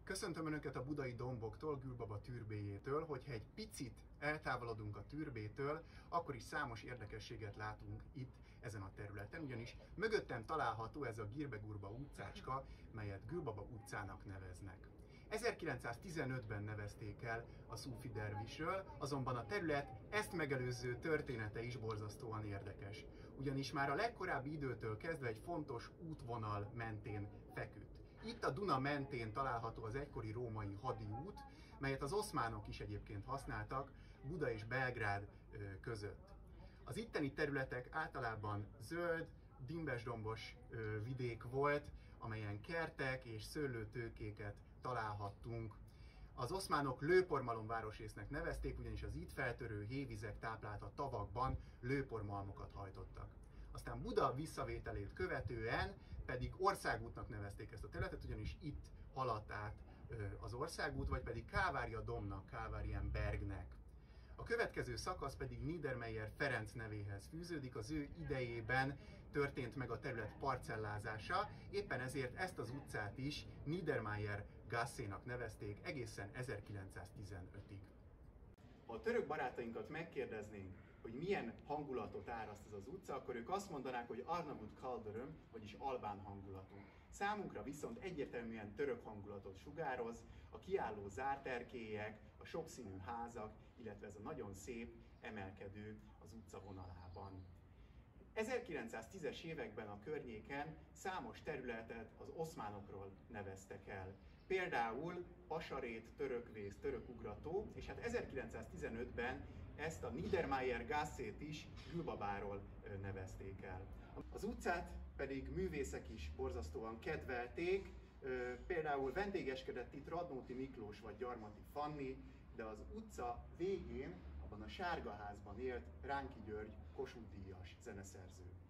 Köszöntöm Önöket a budai domboktól, Gülbaba türbéjétől. Hogyha egy picit eltávolodunk a türbétől, akkor is számos érdekességet látunk itt ezen a területen, ugyanis mögöttem található ez a Girbegurba utcácska, melyet Gülbaba utcának neveznek. 1915-ben nevezték el a Szufi dervisről, azonban a terület ezt megelőző története is borzasztóan érdekes. Ugyanis már a legkorábbi időtől kezdve egy fontos útvonal mentén feküdt. Itt a Duna mentén található az egykori római hadiút, melyet az oszmánok is egyébként használtak Buda és Belgrád között. Az itteni területek általában zöld, dimbesdombos vidék volt, amelyen kertek és szőlőtőkéket találhattunk. Az oszmánok lőpormalom városrésznek nevezték, ugyanis az itt feltörő hévizek táplálta tavakban lőpormalmokat hajtottak. Aztán Buda visszavételét követően pedig országútnak nevezték ezt a területet, ugyanis itt haladt át az országút, vagy pedig Kávária Domnak, Kávarienbergnek. A következő szakasz pedig Niedermeyer Ferenc nevéhez fűződik, az ő idejében történt meg a terület parcellázása, éppen ezért ezt az utcát is Niedermeyer Gassénak nevezték egészen 1915-ig. Ha a török barátainkat megkérdeznénk, hogy milyen hangulatot áraszt ez az utca, akkor ők azt mondanák, hogy Arnavut Kaldöröm, vagyis albán hangulatú. Számunkra viszont egyértelműen török hangulatot sugároz, a kiálló zárt erkélyek, a sokszínű házak, illetve ez a nagyon szép emelkedő az utca vonalában. 1910-es években a környéken számos területet az oszmánokról neveztek el. Például Pasarét, Törökvész, Törökugrató, és hát 1915-ben ezt a Niedermeyer Gassét is Gülbabáról nevezték el. Az utcát pedig művészek is borzasztóan kedvelték, például vendégeskedett itt Radnóti Miklós vagy Gyarmati Fanni, de az utca végén, abban a sárga házban élt Ránki György Kossuth-díjas zeneszerző.